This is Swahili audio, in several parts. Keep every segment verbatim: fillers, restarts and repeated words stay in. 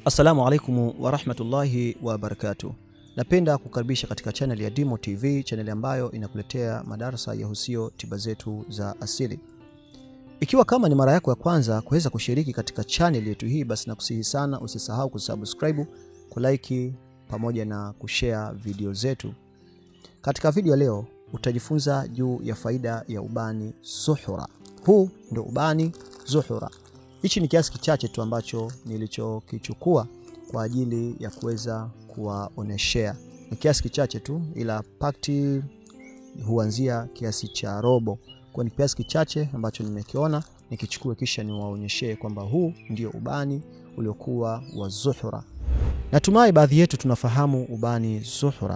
Assalamu alaikum wa rahmatullahi wa barakatuh. Napenda kukaribisha katika channel ya Dimo T V, channel ambayo inakuletea madarasa ya husio tiba zetu za asili. Ikiwa kama ni mara yako ya kwanza kuweza kushiriki katika channel yetu hii, basi nakusihi sana usisahau kusubscribe, kulike pamoja na kushare video zetu. Katika video leo utajifunza juu ya faida ya ubani zuhura. Huu ndio ubani zuhura. Hichi ni kiasi kichache tu ambacho nilichokichukua kwa ajili ya kuweza kuwaoneshea. Ni kiasi kichache tu, ila pakti huanzia kiasi cha robo. Kwa ni kiasi kichache ambacho nimekiona nikichukue kisha niwaonyeshe kwamba huu ndio ubani uliokuwa wa zuhura. Natumai baadhi yetu tunafahamu ubani zuhura.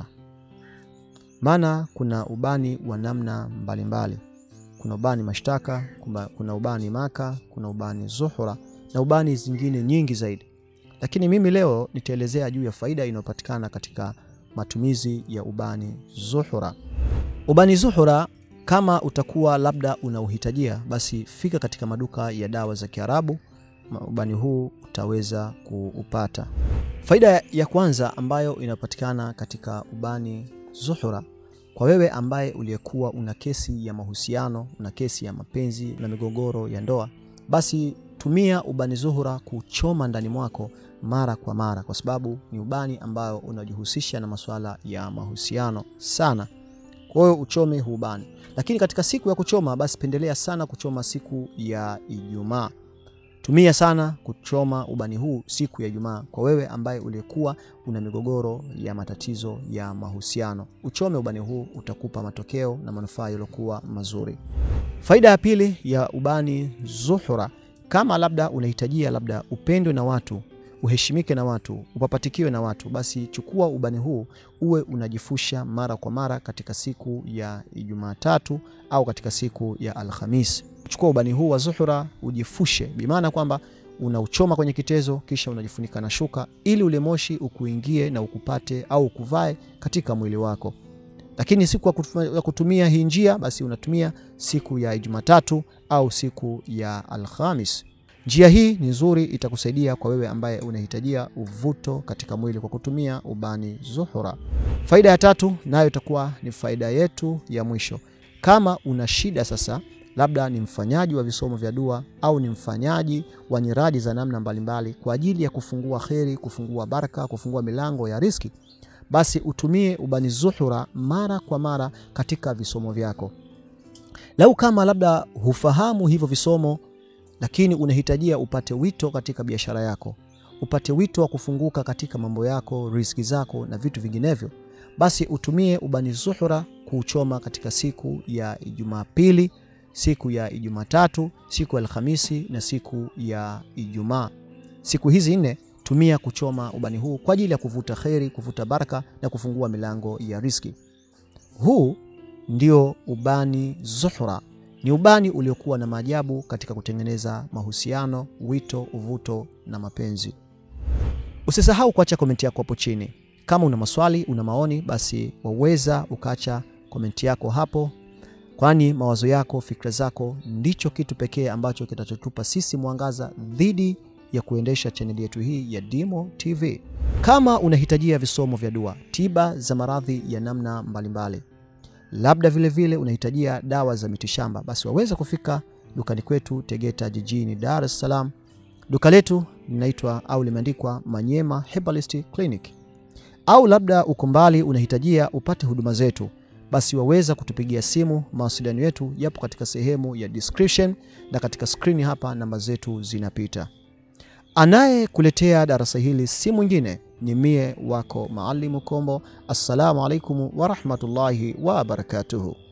Maana kuna ubani wa namna mbalimbali. Kuna ubani mashtaka, kuna ubani maka, kuna ubani zuhura na ubani zingine nyingi zaidi. Lakini mimi leo nitaelezea juu ya faida inayopatikana katika matumizi ya ubani zuhura. Ubani zuhura, kama utakuwa labda unauhitajia, basi fika katika maduka ya dawa za Kiarabu, ubani huu utaweza kuupata. Faida ya kwanza ambayo inapatikana katika ubani zuhura, kwa wewe ambaye uliyekuwa una kesi ya mahusiano, una kesi ya mapenzi na migogoro ya ndoa, basi tumia ubani zuhura kuchoma ndani mwako mara kwa mara, kwa sababu ni ubani ambao unajihusisha na masuala ya mahusiano sana. Kwa hiyo uchome huu ubani. Lakini katika siku ya kuchoma, basi pendelea sana kuchoma siku ya Ijumaa. Tumia sana kuchoma ubani huu siku ya Ijumaa kwa wewe ambaye ulikuwa una migogoro ya matatizo ya mahusiano. Uchome ubani huu, utakupa matokeo na manufaa yaliokuwa mazuri. Faida ya pili ya ubani zuhura, kama labda unahitajia labda upendwe na watu, uheshimike na watu, upapatikiwe na watu, basi chukua ubani huu uwe unajifusha mara kwa mara katika siku ya Jumatatu au katika siku ya Alhamisi. Chukua ubani huu wa zuhura ujifushe, bimaana kwamba unauchoma kwenye kitezo kisha unajifunika na shuka ili ule moshi ukuingie na ukupate au ukuvae katika mwili wako. Lakini siku ya kutumia hii njia, basi unatumia siku ya Jumatatu au siku ya Alhamis. Njia hii ni nzuri, itakusaidia kwa wewe ambaye unahitajia uvuto katika mwili kwa kutumia ubani zuhura. Faida ya tatu nayo itakuwa ni faida yetu ya mwisho. Kama una shida sasa, labda ni mfanyaji wa visomo vya dua au ni mfanyaji wa nyiradi za namna mbalimbali kwa ajili ya kufungua kheri, kufungua baraka, kufungua milango ya riziki, basi utumie ubani zuhura mara kwa mara katika visomo vyako. Lau kama labda hufahamu hivyo visomo, lakini unahitajia upate wito katika biashara yako, upate wito wa kufunguka katika mambo yako, riziki zako na vitu vinginevyo, basi utumie ubani zuhura kuuchoma katika siku ya Jumapili, siku ya Jumatatu, siku ya Alhamisi na siku ya Ijumaa. Siku hizi nne tumia kuchoma ubani huu kwa ajili ya kuvuta kheri, kuvuta baraka na kufungua milango ya riziki. Huu ndio ubani zuhura. Ni ubani uliokuwa na maajabu katika kutengeneza mahusiano, wito, uvuto na mapenzi. Usisahau kuacha komenti yako hapo chini. Kama una maswali, una maoni, basi waweza ukaacha komenti yako hapo, kwani mawazo yako, fikra zako ndicho kitu pekee ambacho kitachotupa sisi mwangaza dhidi ya kuendesha channel yetu hii ya Dimo T V. Kama unahitajia visomo vya dua, tiba za maradhi ya namna mbalimbali, labda vile vile unahitajia dawa za mitishamba, basi waweza kufika dukani kwetu Tegeta jijini Dar es Salaam. Duka letu linaitwa au limeandikwa Manyema Herbalist Clinic. Au labda uko mbali unahitajia upate huduma zetu, basi waweza kutupigia simu. Mawasiliano yetu yapo katika sehemu ya description na katika screen hapa namba zetu zinapita. Anaye kuletea darasa hili si mwingine ni mie wako Maalimu Kombo. Assalamu alaikum wa rahmatullahi wa barakatuhu.